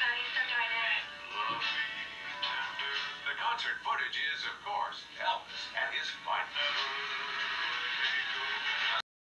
he's so dynamic. Lovely, tender. The concert footage is, of course, Elvis at his finest.